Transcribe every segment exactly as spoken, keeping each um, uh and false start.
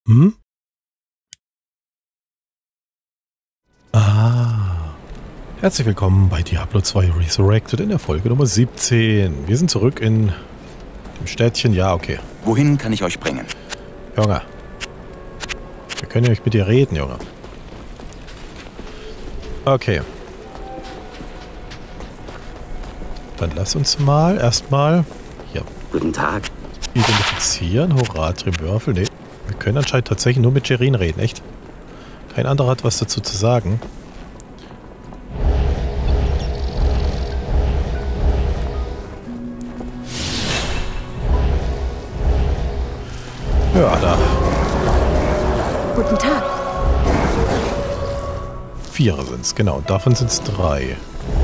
Hm? Ah. Herzlich willkommen bei Diablo zwei Resurrected in der Folge Nummer siebzehn. Wir sind zurück in dem Städtchen. Ja, okay. Wohin kann ich euch bringen? Junge. Wir können ja nicht mit dir reden, Junge. Okay. Dann lass uns mal erstmal hier Guten Tag. identifizieren. Hurra, Trimwürfel. Nee, wir können anscheinend tatsächlich nur mit Jerin reden, echt? Kein anderer hat was dazu zu sagen. Ja, da. Guten Tag. Vierer sind es, genau. Davon sind es drei.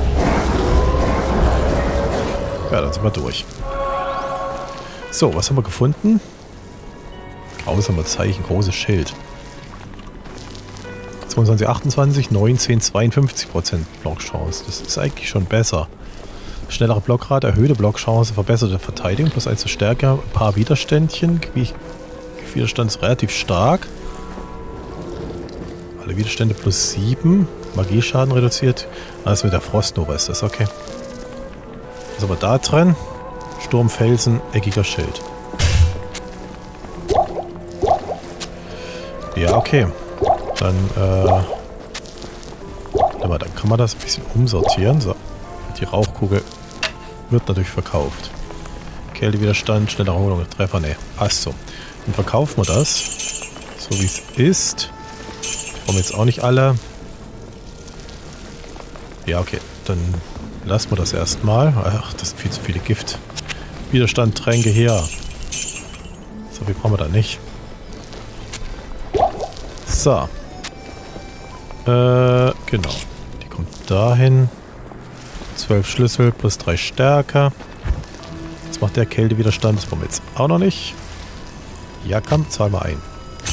Ja, dann sind wir durch. So, was haben wir gefunden? Grausamer Zeichen, großes Schild. zweiundzwanzig, achtundzwanzig, neunzehn, zweiundfünfzig Prozent Blockchance. Das ist eigentlich schon besser. Schnellere Blockrate, erhöhte Blockchance, verbesserte Verteidigung, plus eins zur Stärke, ein paar Widerständchen. Widerstand ist relativ stark. Alle Widerstände plus sieben. Magieschaden reduziert. Alles mit der Frostnova ist das, okay. Was haben wir da drin? Sturmfelsen, eckiger Schild. Ja, okay. Dann, äh... dann kann man das ein bisschen umsortieren. So. Die Rauchkugel wird natürlich verkauft. Kältewiderstand, schneller Erholung, Treffer, ne, passt so. Dann verkaufen wir das. So wie es ist. Brauchen wir jetzt auch nicht alle. Ja, okay. Dann lassen wir das erstmal. Ach, das sind viel zu viele Gift. Widerstand, Tränke her. So viel brauchen wir da nicht. So. Äh, genau. Die kommt dahin. zwölf Schlüssel plus drei Stärke. Was macht der Kältewiderstand? Das brauchen wir jetzt auch noch nicht. Ja, komm, zahl mal ein.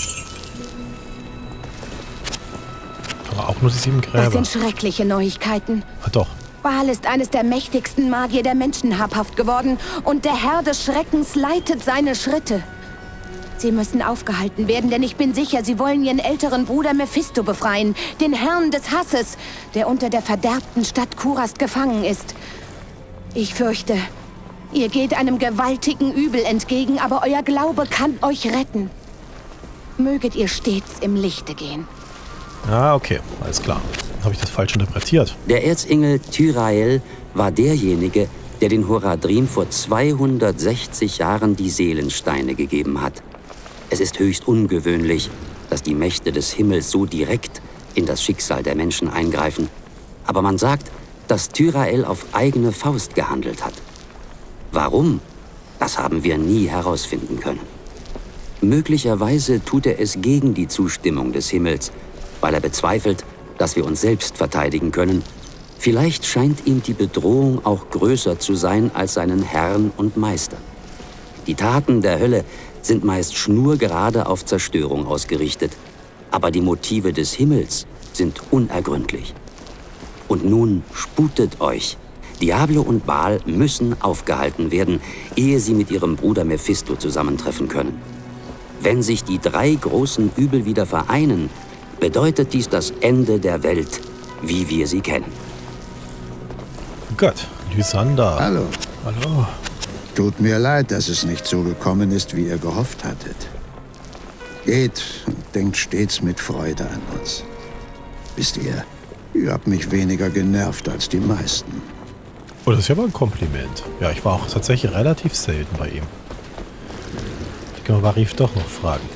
Aber auch nur die sieben Gräber. Das sind schreckliche Neuigkeiten. Ah, doch. Baal ist eines der mächtigsten Magier der Menschen habhaft geworden und der Herr des Schreckens leitet seine Schritte. Sie müssen aufgehalten werden, denn ich bin sicher, sie wollen ihren älteren Bruder Mephisto befreien, den Herrn des Hasses, der unter der verderbten Stadt Kurast gefangen ist. Ich fürchte, ihr geht einem gewaltigen Übel entgegen, aber euer Glaube kann euch retten. Möget ihr stets im Lichte gehen. Ah, okay. Alles klar. Habe ich das falsch interpretiert? Der Erzengel Tyrael war derjenige, der den Horadrim vor zweihundertsechzig Jahren die Seelensteine gegeben hat. Es ist höchst ungewöhnlich, dass die Mächte des Himmels so direkt in das Schicksal der Menschen eingreifen. Aber man sagt, dass Tyrael auf eigene Faust gehandelt hat. Warum? Das haben wir nie herausfinden können. Möglicherweise tut er es gegen die Zustimmung des Himmels, weil er bezweifelt, dass wir uns selbst verteidigen können. Vielleicht scheint ihm die Bedrohung auch größer zu sein als seinen Herrn und Meister. Die Taten der Hölle sind meist schnurgerade auf Zerstörung ausgerichtet, aber die Motive des Himmels sind unergründlich. Und nun sputet euch. Diablo und Baal müssen aufgehalten werden, ehe sie mit ihrem Bruder Mephisto zusammentreffen können. Wenn sich die drei großen Übel wieder vereinen, bedeutet dies das Ende der Welt, wie wir sie kennen. Gott, Lysander. Hallo. Hallo. Tut mir leid, dass es nicht so gekommen ist, wie ihr gehofft hattet. Geht und denkt stets mit Freude an uns. Wisst ihr, ihr habt mich weniger genervt als die meisten. Oh, das ist ja mal ein Kompliment. Ja, ich war auch tatsächlich relativ selten bei ihm. Ich kann mal Varif doch noch fragen.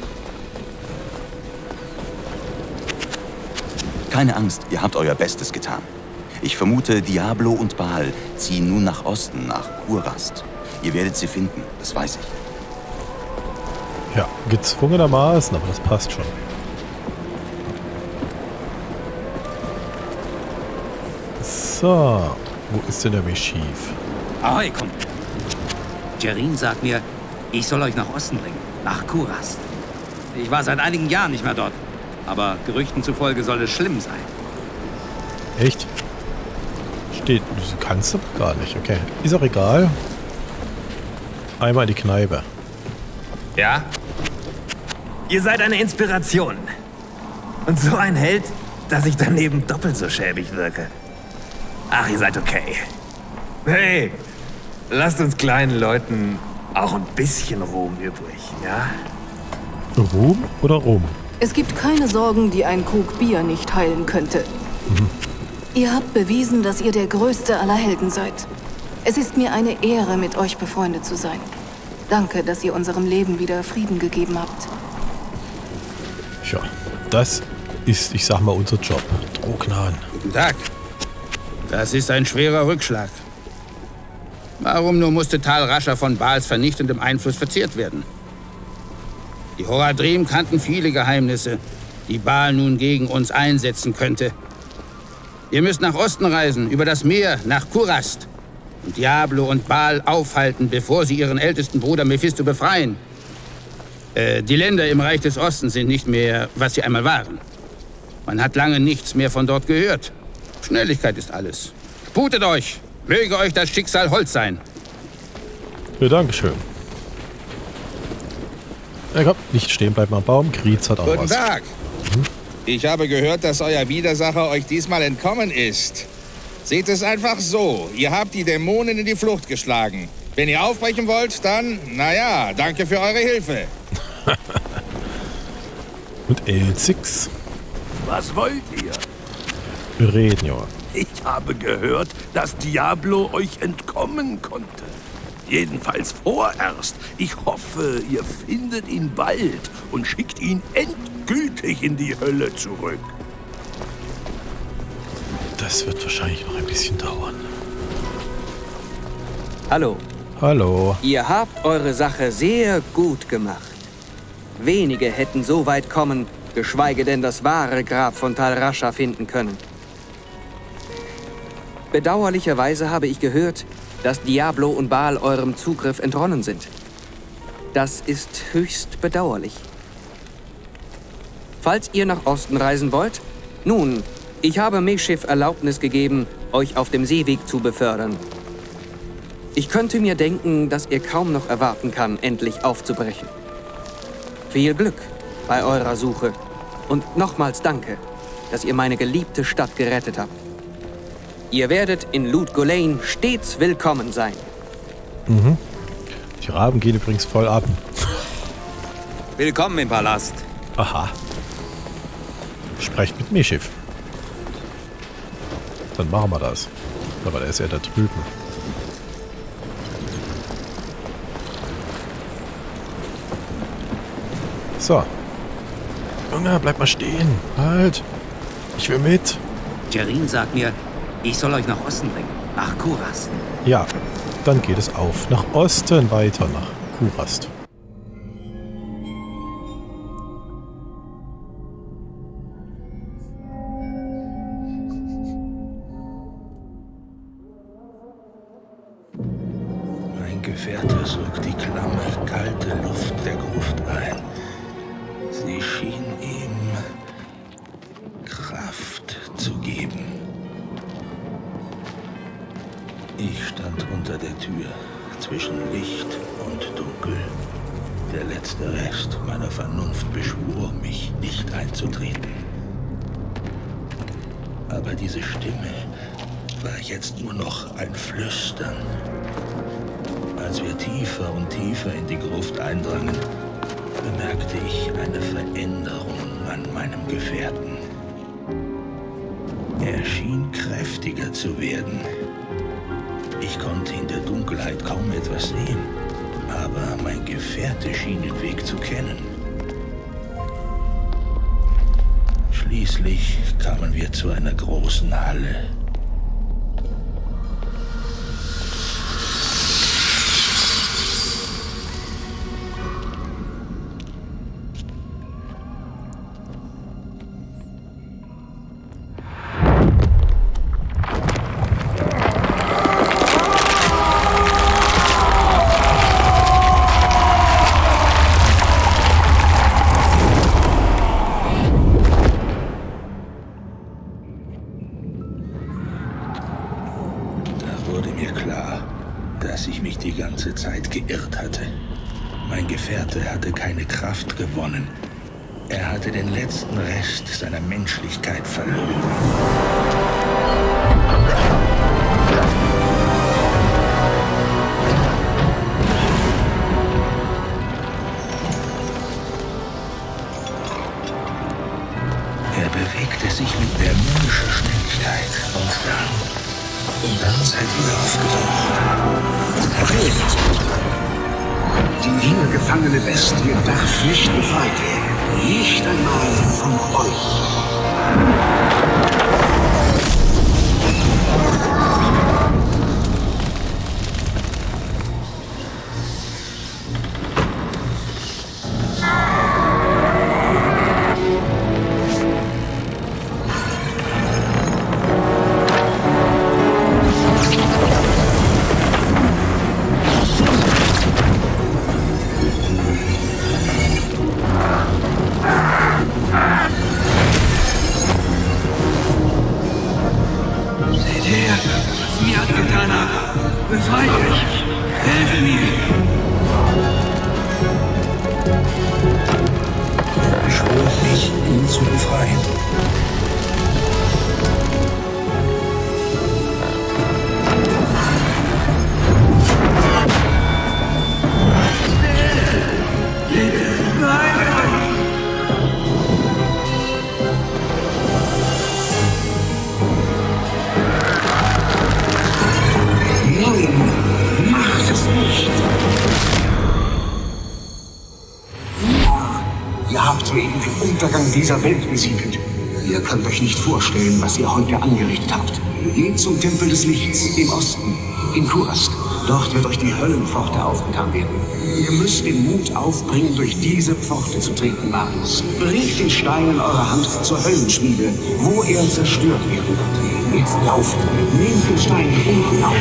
Keine Angst, ihr habt euer Bestes getan. Ich vermute, Diablo und Baal ziehen nun nach Osten, nach Kurast. Ihr werdet sie finden, das weiß ich. Ja, gezwungenermaßen, aber das passt schon. So, wo ist denn der Meschiv? Ahoi, Kumpel. Jerin sagt mir, ich soll euch nach Osten bringen, nach Kurast. Ich war seit einigen Jahren nicht mehr dort, aber Gerüchten zufolge soll es schlimm sein. Echt? Steht, du kannst aber gar nicht, okay. Ist auch egal. Einmal in die Kneipe. Ja? Ihr seid eine Inspiration. Und so ein Held, dass ich daneben doppelt so schäbig wirke. Ach, ihr seid okay. Hey, lasst uns kleinen Leuten auch ein bisschen Ruhm übrig, ja? Ruhm oder Ruhm? Es gibt keine Sorgen, die ein Krug Bier nicht heilen könnte. Mhm. Ihr habt bewiesen, dass ihr der größte aller Helden seid. Es ist mir eine Ehre, mit euch befreundet zu sein. Danke, dass ihr unserem Leben wieder Frieden gegeben habt. Ja, das ist, ich sag mal, unser Job. Drognan. Guten Tag. Das ist ein schwerer Rückschlag. Warum nur musste Tal Rascha von Baals vernichtendem Einfluss verzehrt werden? Die Horadrim kannten viele Geheimnisse, die Baal nun gegen uns einsetzen könnte. Ihr müsst nach Osten reisen, über das Meer, nach Kurast. Und Diablo und Baal aufhalten, bevor sie ihren ältesten Bruder Mephisto befreien. Äh, die Länder im Reich des Ostens sind nicht mehr, was sie einmal waren. Man hat lange nichts mehr von dort gehört. Schnelligkeit ist alles. Sputet euch! Möge euch das Schicksal Holz sein. Ja, Dankeschön. Ja, komm, nicht stehen bleiben am Baum. Kriez hat auch Guten was. Guten Tag. Mhm. Ich habe gehört, dass euer Widersacher euch diesmal entkommen ist. Seht es einfach so. Ihr habt die Dämonen in die Flucht geschlagen. Wenn ihr aufbrechen wollt, dann, naja, danke für eure Hilfe. Und L sechs. Was wollt ihr? Wir reden, ja. Ich habe gehört, dass Diablo euch entkommen konnte. Jedenfalls vorerst. Ich hoffe, ihr findet ihn bald und schickt ihn endgültig in die Hölle zurück. Das wird wahrscheinlich noch ein bisschen dauern. Hallo. Hallo. Ihr habt eure Sache sehr gut gemacht. Wenige hätten so weit kommen, geschweige denn das wahre Grab von Tal Rascha finden können. Bedauerlicherweise habe ich gehört, dass Diablo und Baal eurem Zugriff entronnen sind. Das ist höchst bedauerlich. Falls ihr nach Osten reisen wollt, nun, ich habe Meschiff Erlaubnis gegeben, euch auf dem Seeweg zu befördern. Ich könnte mir denken, dass ihr kaum noch erwarten kann, endlich aufzubrechen. Viel Glück bei eurer Suche und nochmals danke, dass ihr meine geliebte Stadt gerettet habt. Ihr werdet in Lut Gholein stets willkommen sein. Mhm. Die Raben gehen übrigens voll ab. Willkommen im Palast. Aha. Sprecht mit Meschiff. Dann machen wir das. Aber der ist ja da drüben. So. Junge, bleib mal stehen. Halt. Ich will mit. Jerin sagt mir, ich soll euch nach Osten bringen. Nach Kurast. Ja, dann geht es auf. Nach Osten weiter, nach Kurast. Mein Gefährte sog die klamme, kalte Luft der Gruft ein. Sie schien ihm Kraft zu geben. Ich stand unter der Tür, zwischen Licht und Dunkel. Der letzte Rest meiner Vernunft beschwor, mich nicht einzutreten. Aber diese Stimme war jetzt nur noch ein Flüstern. Als wir tiefer und tiefer in die Gruft eindrangen, bemerkte ich eine Veränderung an meinem Gefährten. Er schien kräftiger zu werden. Ich konnte in der Dunkelheit kaum etwas sehen, aber mein Gefährte schien den Weg zu kennen. Schließlich kamen wir zu einer großen Halle. Zeit geirrt hatte. Mein Gefährte hatte keine Kraft gewonnen, Er hatte den letzten Rest seiner Menschlichkeit verloren. Er bewegte sich mit dämonischer Schnelligkeit und dann, und dann seid wieder aufgetaucht. Redet! Die hier gefangene Bestie darf nicht befreit werden. Nicht einmal von euch. Dieser Welt besiegelt. Ihr könnt euch nicht vorstellen, was ihr heute angerichtet habt. Geht zum Tempel des Lichts im Osten, in Kurast. Dort wird euch die Höllenpforte aufgetan werden. Ihr müsst den Mut aufbringen, durch diese Pforte zu treten, Marius. Bringt den Stein in eurer Hand zur Höllenschmiede, wo er zerstört werden wird. Jetzt lauft, nehmt den Stein und lauft.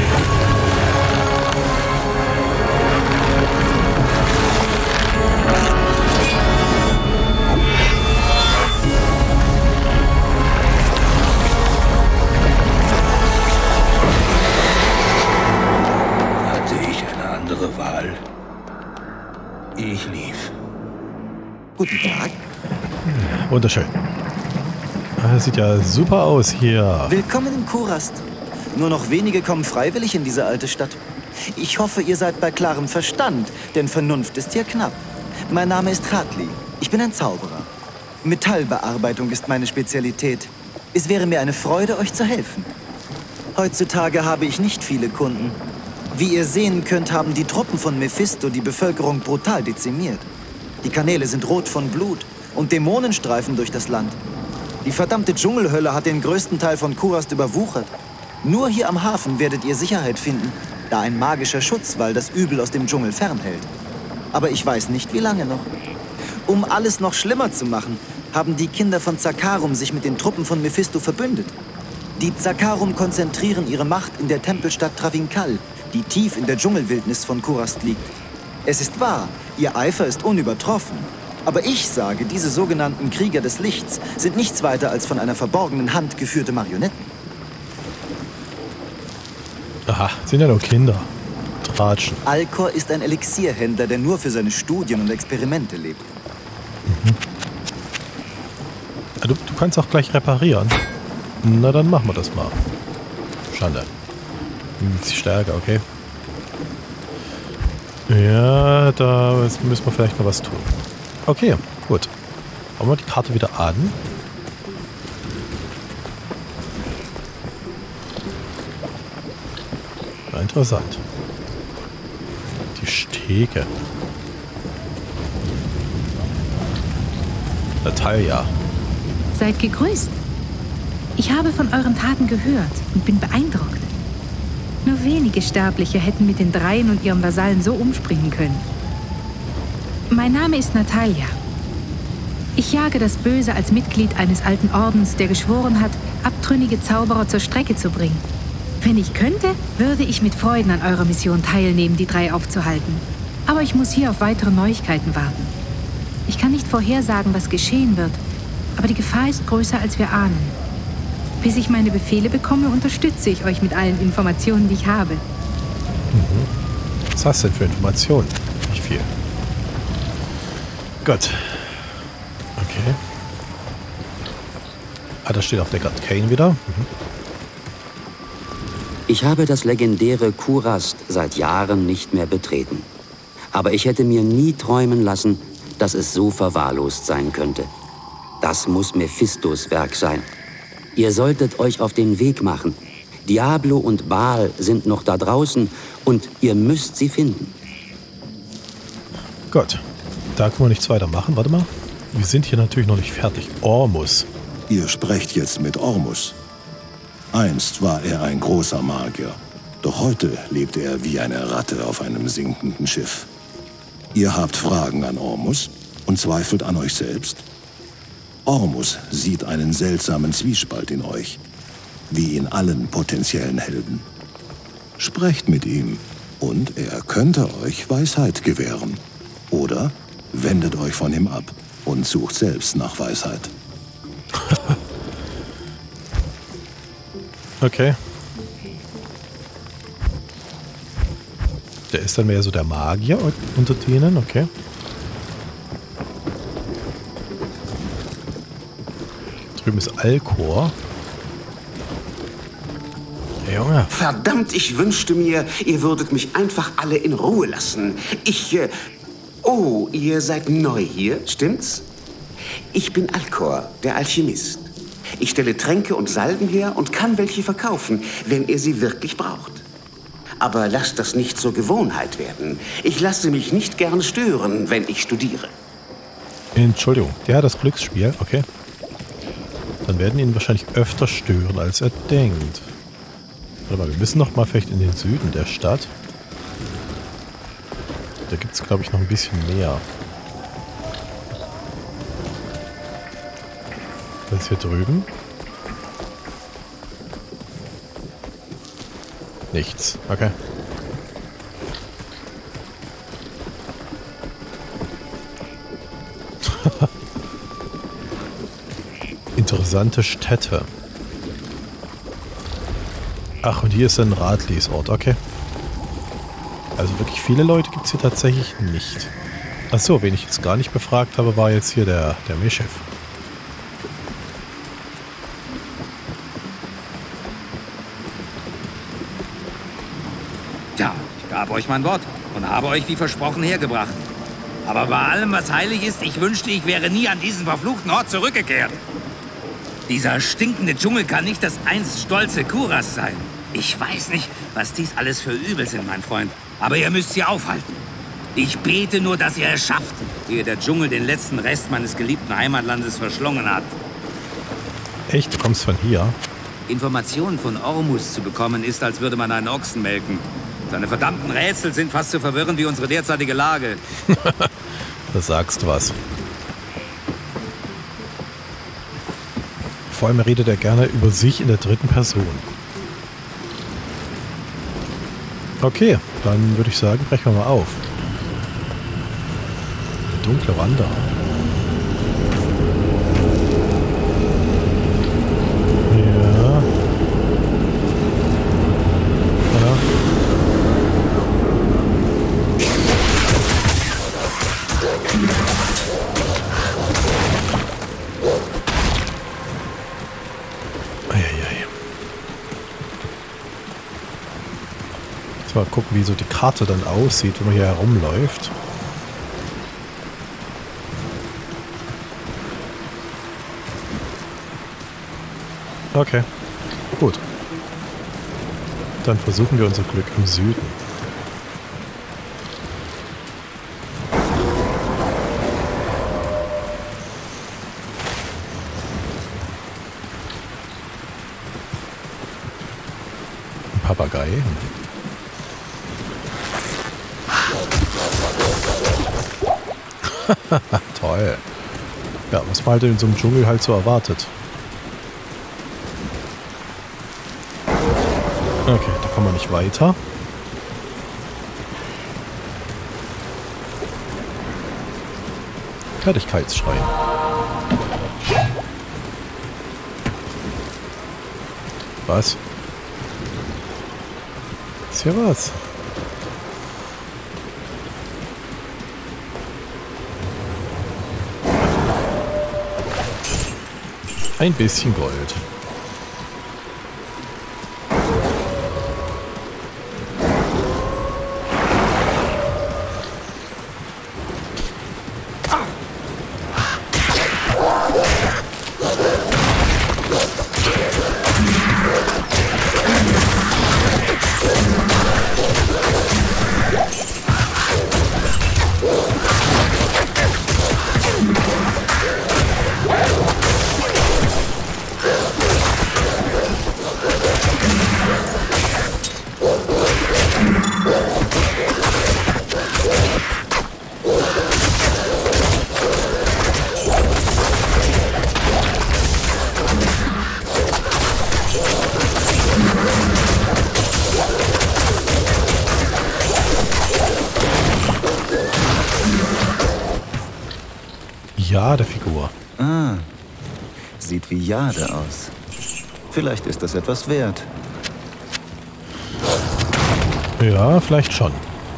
Ich lief. Guten Tag. Wunderschön. Das sieht ja super aus hier. Willkommen in Kurast. Nur noch wenige kommen freiwillig in diese alte Stadt. Ich hoffe, ihr seid bei klarem Verstand, denn Vernunft ist hier knapp. Mein Name ist Khatli. Ich bin ein Zauberer. Metallbearbeitung ist meine Spezialität. Es wäre mir eine Freude, euch zu helfen. Heutzutage habe ich nicht viele Kunden. Wie ihr sehen könnt, haben die Truppen von Mephisto die Bevölkerung brutal dezimiert. Die Kanäle sind rot von Blut und Dämonen streifen durch das Land. Die verdammte Dschungelhölle hat den größten Teil von Kurast überwuchert. Nur hier am Hafen werdet ihr Sicherheit finden, da ein magischer Schutzwall das Übel aus dem Dschungel fernhält. Aber ich weiß nicht, wie lange noch. Um alles noch schlimmer zu machen, haben die Kinder von Zakarum sich mit den Truppen von Mephisto verbündet. Die Zakarum konzentrieren ihre Macht in der Tempelstadt Travinkal, die tief in der Dschungelwildnis von Kurast liegt. Es ist wahr, ihr Eifer ist unübertroffen. Aber ich sage, diese sogenannten Krieger des Lichts sind nichts weiter als von einer verborgenen Hand geführte Marionetten. Aha, sind ja nur Kinder. Tratschen. Alcor ist ein Elixierhändler, der nur für seine Studien und Experimente lebt. Mhm. Du, du kannst auch gleich reparieren. Na, dann machen wir das mal. Schande. Ein bisschen stärker, okay. Ja, da müssen wir vielleicht noch was tun. Okay, gut. Machen wir die Karte wieder an. Ja, interessant. Die Stege. Natalia. Seid gegrüßt. Ich habe von euren Taten gehört und bin beeindruckt. Nur wenige Sterbliche hätten mit den Dreien und ihrem Vasallen so umspringen können. Mein Name ist Natalia. Ich jage das Böse als Mitglied eines alten Ordens, der geschworen hat, abtrünnige Zauberer zur Strecke zu bringen. Wenn ich könnte, würde ich mit Freuden an eurer Mission teilnehmen, die drei aufzuhalten. Aber ich muss hier auf weitere Neuigkeiten warten. Ich kann nicht vorhersagen, was geschehen wird, aber die Gefahr ist größer, als wir ahnen. Bis ich meine Befehle bekomme, unterstütze ich euch mit allen Informationen, die ich habe. Mhm. Was hast du denn für Informationen? Nicht viel. Gut. Okay. Ah, da steht auch Deckard Cain wieder. Mhm. Ich habe das legendäre Kurast seit Jahren nicht mehr betreten. Aber ich hätte mir nie träumen lassen, dass es so verwahrlost sein könnte. Das muss Mephistos Werk sein. Ihr solltet euch auf den Weg machen. Diablo und Baal sind noch da draußen und ihr müsst sie finden. Gut, da können wir nichts weiter machen. Warte mal. Wir sind hier natürlich noch nicht fertig. Ormus. Ihr sprecht jetzt mit Ormus. Einst war er ein großer Magier. Doch heute lebt er wie eine Ratte auf einem sinkenden Schiff. Ihr habt Fragen an Ormus und zweifelt an euch selbst? Ormus sieht einen seltsamen Zwiespalt in euch, wie in allen potenziellen Helden. Sprecht mit ihm und er könnte euch Weisheit gewähren. Oder wendet euch von ihm ab und sucht selbst nach Weisheit. Okay. Der ist dann mehr so der Magier unter denen, okay. Drüben ist Alkor. Hey, Junge. Verdammt, ich wünschte mir, ihr würdet mich einfach alle in Ruhe lassen. Ich, äh, oh, ihr seid neu hier, stimmt's? Ich bin Alkor, der Alchemist. Ich stelle Tränke und Salben her und kann welche verkaufen, wenn ihr sie wirklich braucht. Aber lasst das nicht zur Gewohnheit werden. Ich lasse mich nicht gern stören, wenn ich studiere. Entschuldigung, ja, das Glücksspiel, okay. Dann werden ihn wahrscheinlich öfter stören, als er denkt. Warte mal, wir müssen noch mal vielleicht in den Süden der Stadt. Da gibt es, glaube ich, noch ein bisschen mehr. Was ist hier drüben? Nichts. Okay. Interessante Städte. Ach, und hier ist ein Radliesort. Okay. Also wirklich viele Leute gibt es hier tatsächlich nicht. Achso, wen ich jetzt gar nicht befragt habe, war jetzt hier der, der Meshif. Tja, ich gab euch mein Wort und habe euch wie versprochen hergebracht. Aber bei allem, was heilig ist, ich wünschte, ich wäre nie an diesen verfluchten Ort zurückgekehrt. Dieser stinkende Dschungel kann nicht das einst stolze Kurast sein. Ich weiß nicht, was dies alles für Übel sind, mein Freund. Aber ihr müsst sie aufhalten. Ich bete nur, dass ihr es schafft, ehe der Dschungel den letzten Rest meines geliebten Heimatlandes verschlungen hat. Echt? Du kommst von hier? Informationen von Ormus zu bekommen, ist, als würde man einen Ochsen melken. Seine verdammten Rätsel sind fast so verwirrend wie unsere derzeitige Lage. Da sagst du was. Vor allem redet er gerne über sich in der dritten Person. Okay, dann würde ich sagen, brechen wir mal auf. Der dunkle Wanderer. Ja. Ja. Mal gucken, wie so die Karte dann aussieht, wenn man hier herumläuft. Okay, gut. Dann versuchen wir unser Glück im Süden. Ein Papagei. Toll. Ja, was man halt in so einem Dschungel halt so erwartet. Okay, da kommen wir nicht weiter. Fertigkeitsschrein. Was? Ist hier was? Ein bisschen Gold. Jade-Figur. Ah, sieht wie Jade aus. Vielleicht ist das etwas wert. Ja, vielleicht schon.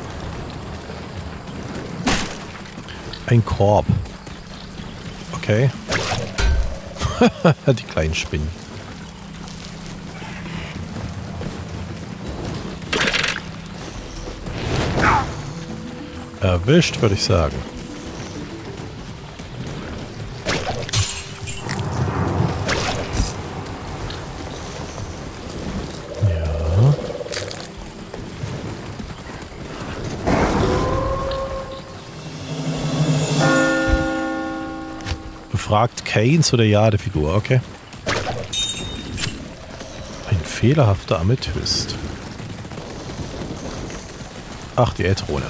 Ein Korb. Okay. Die kleinen Spinnen. Erwischt, würde ich sagen. Fragt Kane zu der Jade-Figur, okay. Ein fehlerhafter Amethyst. Ach, die Äthrone.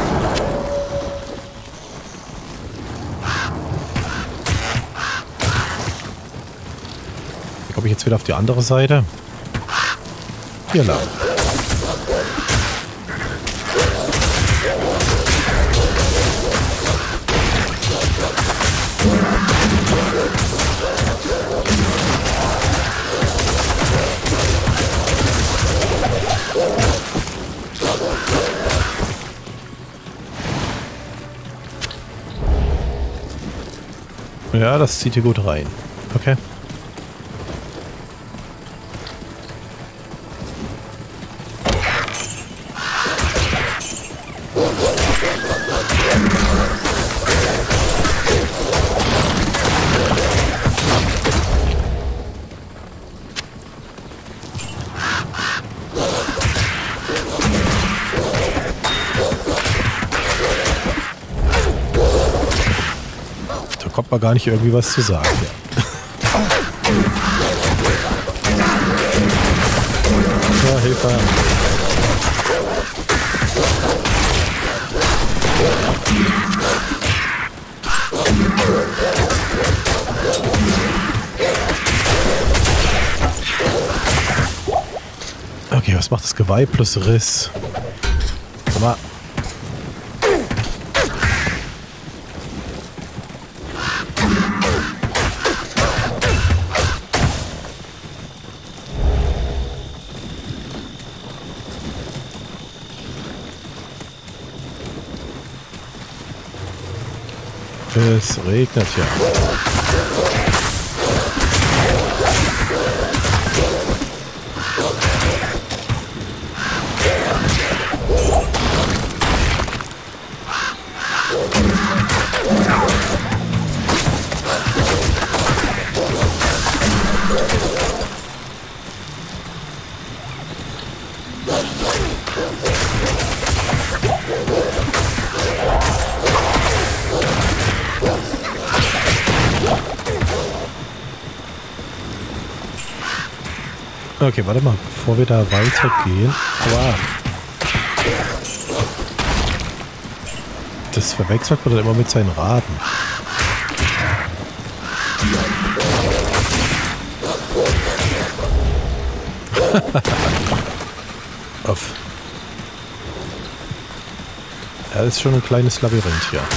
Komme ich jetzt wieder auf die andere Seite? Hier lang. Ja, das zieht hier gut rein. Okay. Kommt man gar nicht irgendwie was zu sagen. Ja, Hilfe. Okay, was macht das Geweih plus Riss? Sag mal. Es regnet ja. Okay, warte mal, bevor wir da weitergehen. Aua. Das verwechselt man dann immer mit seinen Raben. Auf. Ja, das ist schon ein kleines Labyrinth hier.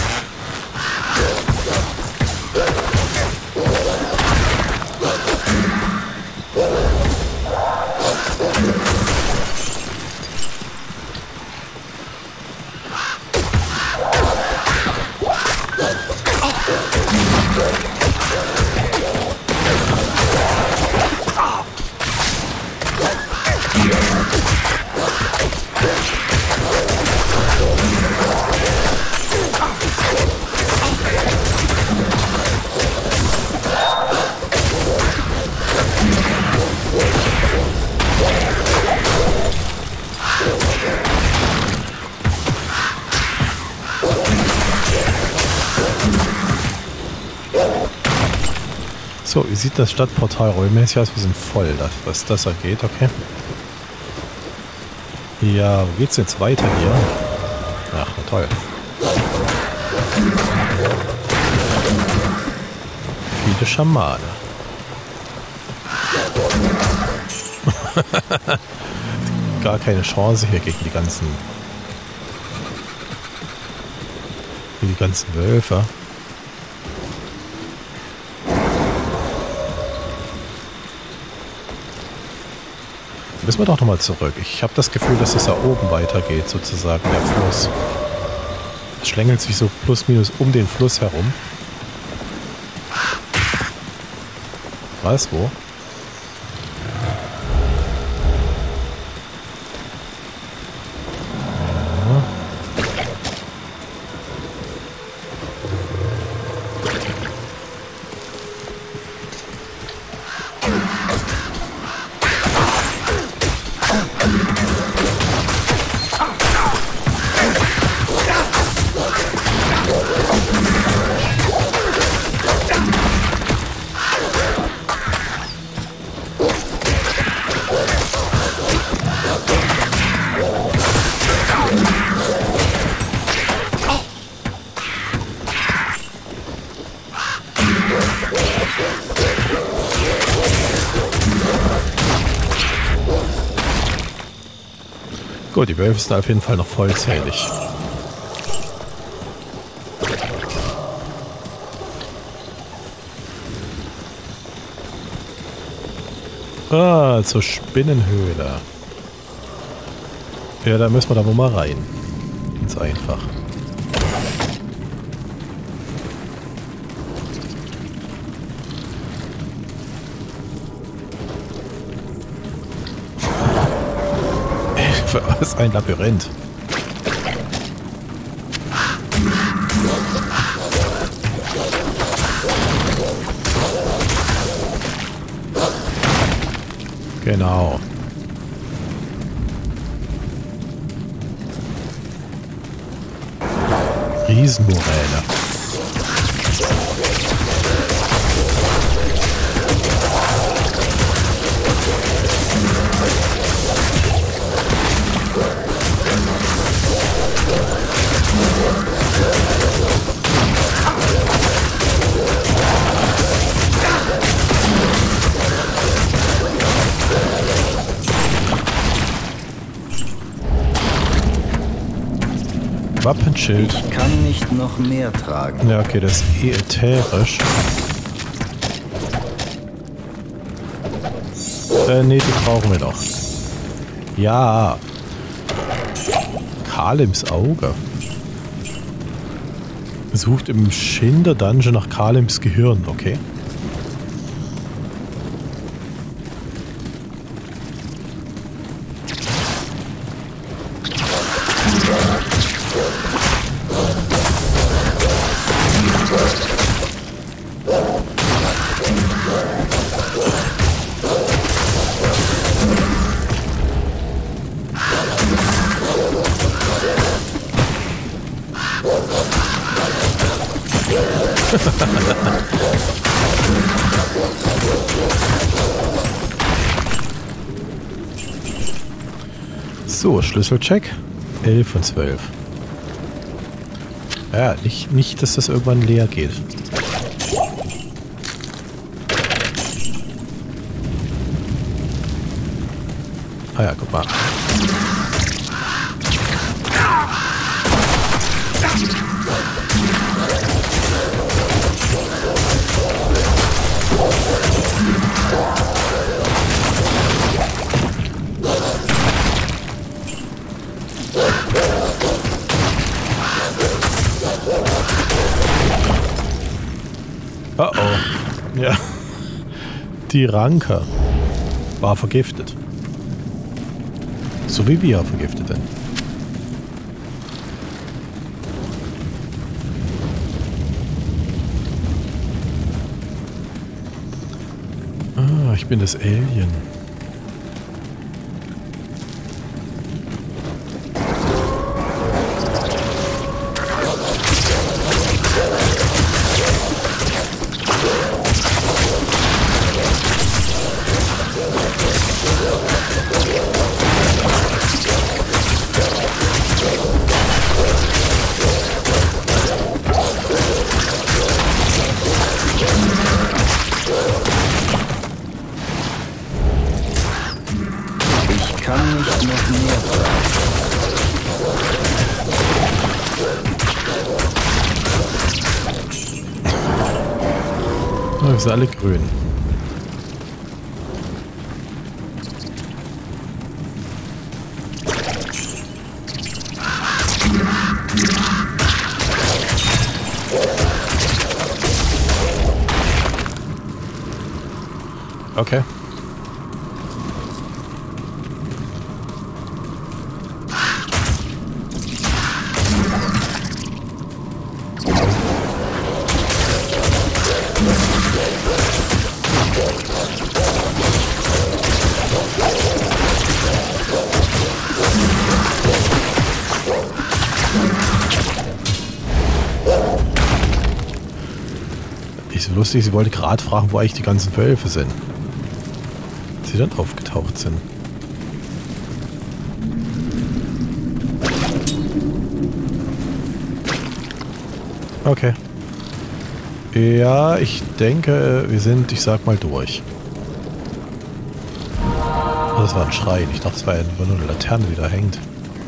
So, wie sieht das Stadtportal räummäßig aus? Wir sind voll, das, was das angeht, okay. Ja, wo geht's jetzt weiter hier? Ach, na toll. Viele Schamane. Gar keine Chance hier gegen die ganzen... die ganzen Wölfe. Müssen wir doch nochmal zurück. Ich habe das Gefühl, dass es da oben weitergeht, sozusagen, der Fluss. Es schlängelt sich so plus minus um den Fluss herum. Was? Wo? Gut, die Wölfe sind auf jeden Fall noch vollzählig. Ah, zur Spinnenhöhle. Ja, da müssen wir da wohl mal rein. Ganz einfach. Was ein Labyrinth. Genau. Riesenmoräne. Wappenschild. Ich kann nicht noch mehr tragen. Ja, okay, das ist eh ätherisch. Äh, nee, die brauchen wir noch. Ja. Kalims Auge. Sucht im Schinder Dungeon nach Kalims Gehirn, okay. So, Schlüsselcheck. elf von zwölf. Ja, nicht, nicht, dass das irgendwann leer geht. Ah ja, guck mal. Oh oh. Ja. Die Ranke war vergiftet. So wie wir vergiftet sind. Ah, ich bin das Alien. kann nicht noch mehr sein. Wir sind alle grün. Okay. Ist so lustig, sie wollte gerade fragen, wo eigentlich die ganzen Wölfe sind. Sie dann aufgetaucht sind. Okay. Ja, ich denke, wir sind, ich sag mal, durch. Oh, das war ein Schrei. Ich dachte, es war einfach nur eine Laterne, die da hängt.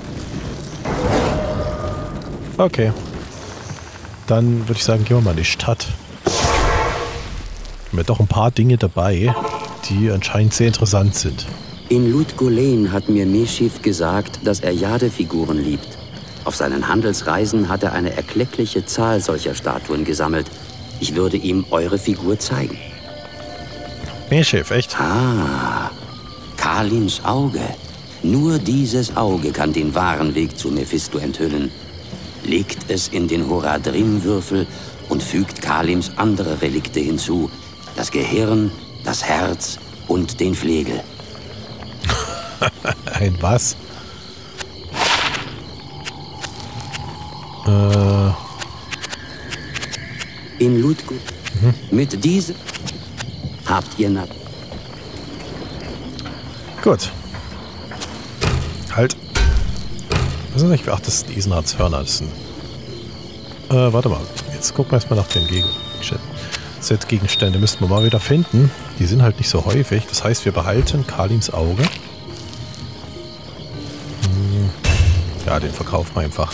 Okay. Dann würde ich sagen, gehen wir mal in die Stadt. Haben wir doch ein paar Dinge dabei, die anscheinend sehr interessant sind. In Lut-Gholein hat mir Meshif gesagt, dass er Jade-Figuren liebt. Auf seinen Handelsreisen hat er eine erkleckliche Zahl solcher Statuen gesammelt. Ich würde ihm eure Figur zeigen. Meshif, echt? Ah, Kalims Auge. Nur dieses Auge kann den wahren Weg zu Mephisto enthüllen. Legt es in den Horadrim-Würfel und fügt Kalims andere Relikte hinzu. Das Gehirn, das Herz und den Flegel. Ein was? Äh. In Ludgu. Mhm. Mit diesem habt ihr na. Gut. Halt. Was ist eigentlich? Ach, das sind Isenhards Hörner. Das sind. Äh, warte mal. Jetzt gucken wir erstmal nach den Gegenständen. Set-Gegenstände müssten wir mal wieder finden. Die sind halt nicht so häufig. Das heißt, wir behalten Kalims Auge. Hm. Ja, den verkaufen wir einfach.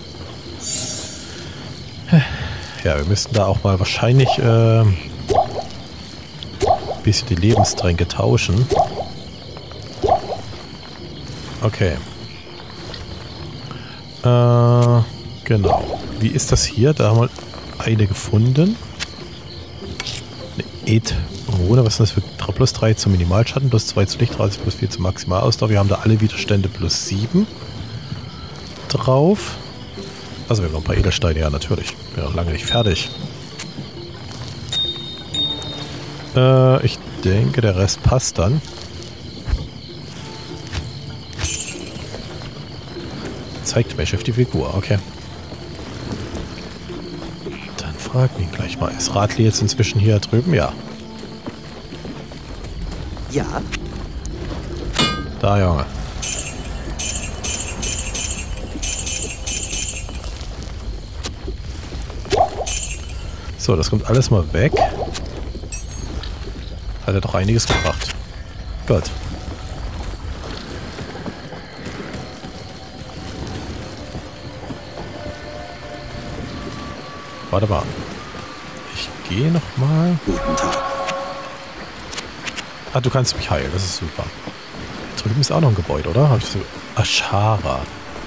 Ja, wir müssten da auch mal wahrscheinlich äh, ein bisschen die Lebenstränke tauschen. Okay. Äh, genau. Wie ist das hier? Da haben wir eine gefunden. Eine Ed-Rune. Was ist das für plus drei zum Minimalschatten, plus zwei zu Lichtradius, plus vier zum Maximalausdauer. Wir haben da alle Widerstände plus sieben drauf. Also wir haben noch ein paar Edelsteine, ja natürlich. Bin noch lange nicht fertig. Äh, ich denke, der Rest passt dann. Zeigt mir Chef die Figur, okay. Dann frag mich gleich mal. Ist Ratli jetzt inzwischen hier drüben? Ja. Ja. Da, Junge. So, das kommt alles mal weg. Hat er doch einiges gebracht. Gut. Warte mal. Ich gehe noch mal. Guten Tag. Ah, du kannst mich heilen. Das ist super. Da drüben ist auch noch ein Gebäude, oder? Hab ich so... Ashara.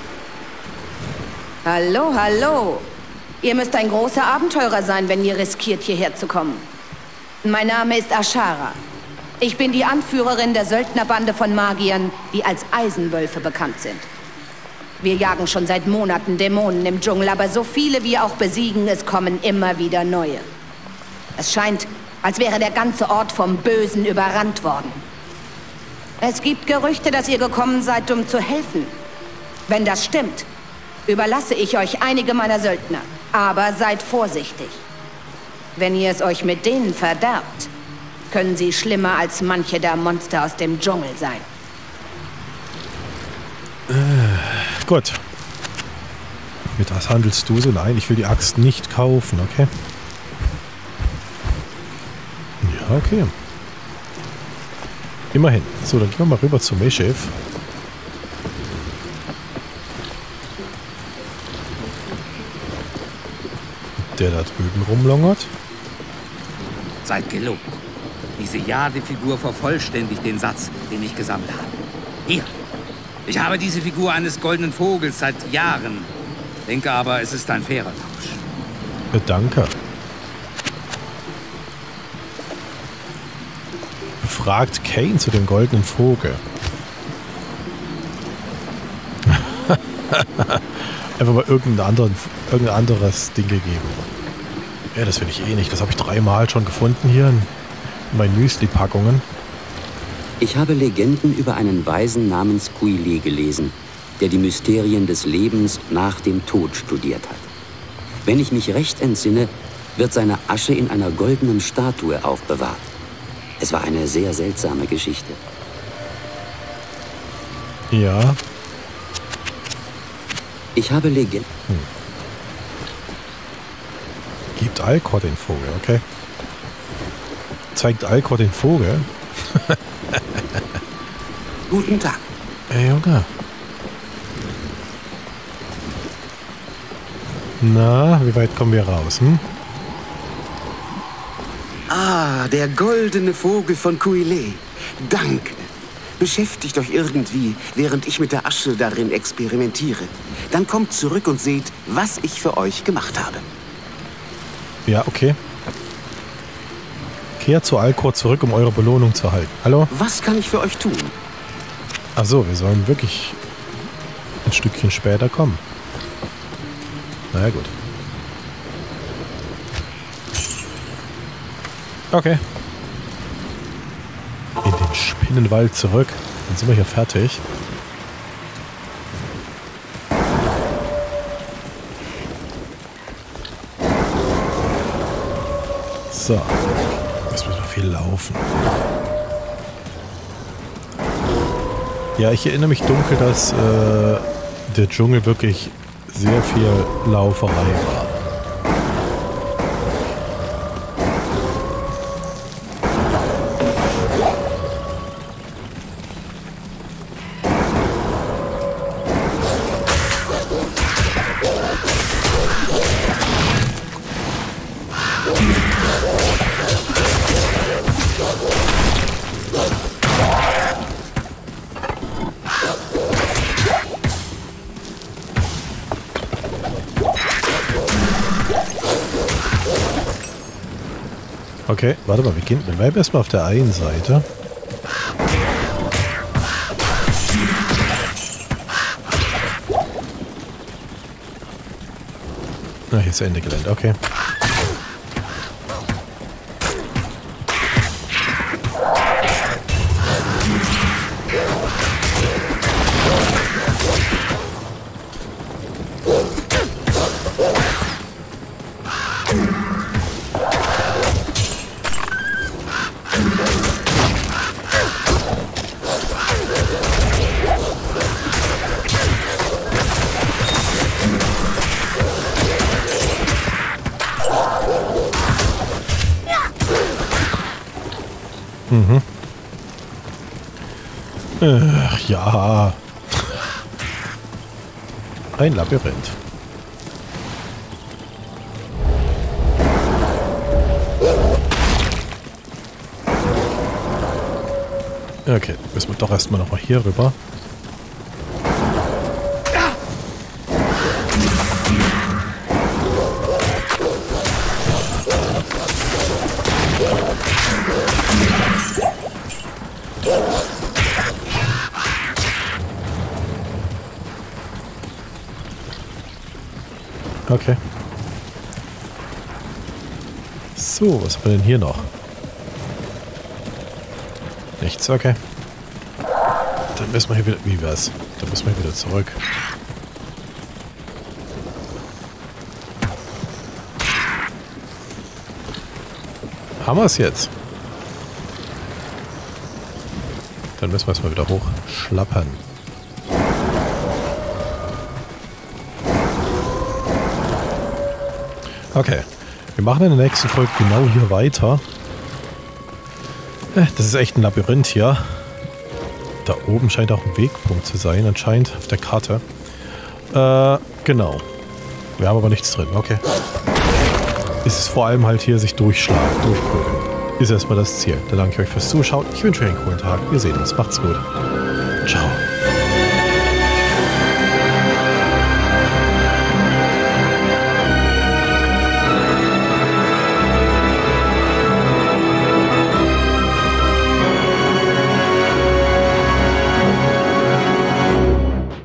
Hallo, hallo. Ihr müsst ein großer Abenteurer sein, wenn ihr riskiert, hierher zu kommen. Mein Name ist Ashara. Ich bin die Anführerin der Söldnerbande von Magiern, die als Eisenwölfe bekannt sind. Wir jagen schon seit Monaten Dämonen im Dschungel, aber so viele wir auch besiegen, es kommen immer wieder neue. Es scheint, als wäre der ganze Ort vom Bösen überrannt worden. Es gibt Gerüchte, dass ihr gekommen seid, um zu helfen. Wenn das stimmt, überlasse ich euch einige meiner Söldner. Aber seid vorsichtig. Wenn ihr es euch mit denen verderbt, können sie schlimmer als manche der Monster aus dem Dschungel sein. Äh, gut. Mit was handelst du so? Nein, ich will die Axt nicht kaufen, okay? Ja, okay. Immerhin. So, dann gehen wir mal rüber zu Meshif. der da drüben rumlungert. Seid gelobt. Diese Jade-Figur vervollständigt den Satz, den ich gesammelt habe. Hier. Ich habe diese Figur eines goldenen Vogels seit Jahren. Denke aber, es ist ein fairer Tausch. Danke. Befragt Kane zu dem goldenen Vogel. Einfach mal irgendein, anderen, irgendein anderes Ding gegeben. Ja, das will ich eh nicht. Das habe ich dreimal schon gefunden hier in meinen Müsli-Packungen. Ich habe Legenden über einen Weisen namens Kuile gelesen, der die Mysterien des Lebens nach dem Tod studiert hat. Wenn ich mich recht entsinne, wird seine Asche in einer goldenen Statue aufbewahrt. Es war eine sehr seltsame Geschichte. Ja. Ich habe Legenden. Hm. Gibt Alcor den Vogel, okay. Zeigt Alcor den Vogel. Guten Tag. Ey, Junge. Na, wie weit kommen wir raus, hm? Ah, der goldene Vogel von Kuile. Danke. Beschäftigt euch irgendwie, während ich mit der Asche darin experimentiere. Dann kommt zurück und seht, was ich für euch gemacht habe. Ja, okay. Kehrt zu Alcor zurück, um eure Belohnung zu erhalten. Hallo? Was kann ich für euch tun? Ach so, wir sollen wirklich ein Stückchen später kommen. Na ja, gut. Okay. In den Spinnenwald zurück. Dann sind wir hier fertig. So. Jetzt müssen wir viel laufen. Ja, ich erinnere mich dunkel, dass äh, der Dschungel wirklich sehr viel Lauferei war. Okay, warte mal, wir gehen, wir bleiben erstmal auf der einen Seite. Na, hier ist Ende Gelände, okay. Mhm. Ach ja. Ein Labyrinth. Okay, müssen wir doch erstmal noch mal hier rüber. Okay. So, was haben wir denn hier noch? Nichts, okay. Dann müssen wir hier wieder... Wie wär's? Dann müssen wir wieder zurück. Haben wir es jetzt? Dann müssen wir es mal wieder hochschlappern. Okay, wir machen in der nächsten Folge genau hier weiter. Das ist echt ein Labyrinth hier. Da oben scheint auch ein Wegpunkt zu sein, anscheinend auf der Karte. Äh, genau. Wir haben aber nichts drin, okay. ist es vor allem halt hier sich durchschlagen, durchprügeln. Ist erstmal das Ziel. Da danke ich euch fürs Zuschauen. Ich wünsche euch einen coolen Tag. Wir sehen uns. Macht's gut. Ciao.